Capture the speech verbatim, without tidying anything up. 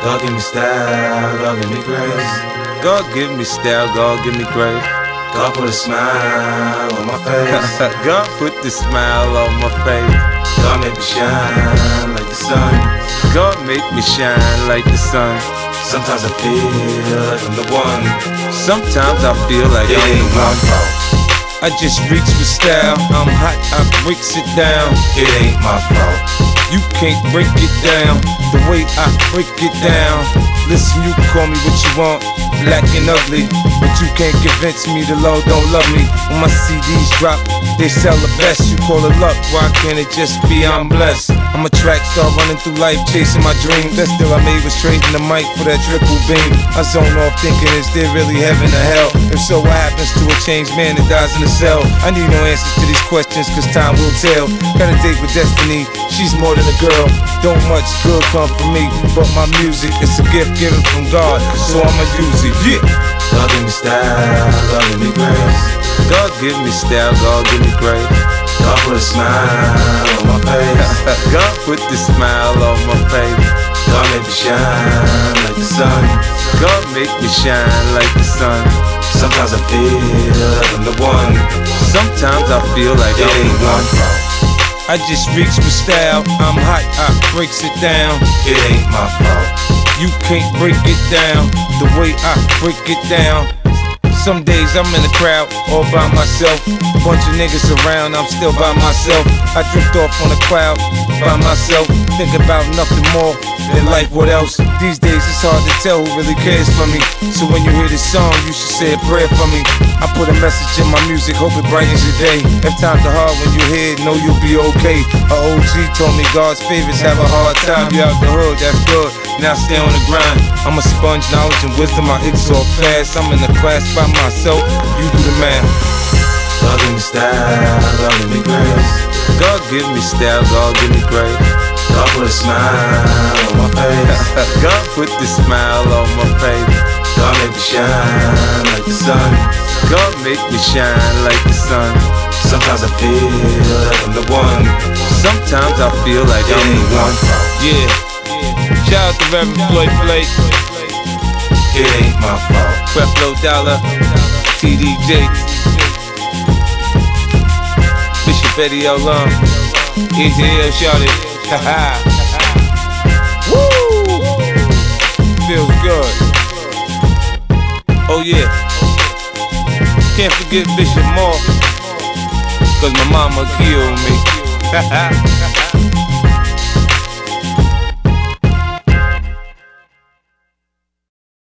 God give me style, God give me grace. God give me style, God give me grace. God put a smile on my face. God put the smile on my face. God make me shine like the sun. God make me shine like the sun. Sometimes I feel like I'm the one. Sometimes I feel like it I'm ain't the my one. fault. I just reach with style. I'm hot, I breaks it down. It ain't my fault. You can't break it down the way I break it down. Listen, you can call me what you want, black and ugly, but you can't convince me the Lord don't love me. When my C Ds drop, they sell the best. You call it luck, why can't it just be I'm blessed? I'm a track star running through life chasing my dream. That still I made was trading the mic for that triple beam. I zone off thinking, is there really heaven or hell? If so, what happens to a changed man that dies in a cell? I need no answers to these questions, cause time will tell. Got a date with destiny, she's more than a girl. Don't much good come from me, but my music is a gift given from God, so I'ma use it, yeah. God give me style, God give me grace. God give me style, God give me grace. God put a smile on my face. God put the smile on my face. God make me shine like the sun. God make me shine like the sun. Sometimes I feel like I'm the one. Sometimes I feel like it I'm ain't the my one. fault. I just reach with style. I'm hot, I breaks it down. It ain't my fault. You can't break it down the way I break it down. Some days I'm in the crowd all by myself. Bunch of niggas around, I'm still by myself. I drift off on a cloud by myself. Think about nothing more than life, what else? These days it's hard to tell who really cares for me. So when you hear this song, you should say a prayer for me. I put a message in my music, hope it brightens your day. If times are hard when you hear it, know you'll be okay. A O G told me God's favorites have a hard time. You out the hood, that's good, now stay on the grind. I'm a sponge, knowledge and wisdom, I exalt fast. I'm in the class by myself, you do the math. God give me style, God give me grace. God give me style, God give me grace. God put a smile on my face. God put the smile on my face. God make me shine like the sun. God make me shine like the sun. Sometimes I feel like I'm the one. Sometimes I feel like it I'm ain't the my one. fault. Yeah. Shout out to Reverend Floyd Flake. It ain't my fault. Creflo Dollar, T D J, Bishop Eddie L. Long, Easy L. Shawty. Haha. Woo! Feels good. Oh yeah. Can't forget Bishop Moore, cause my mama killed me.